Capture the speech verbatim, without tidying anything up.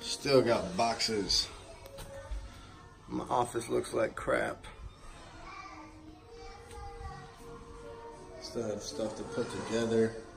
Still got boxes. My office looks like crap. Still have stuff to put together.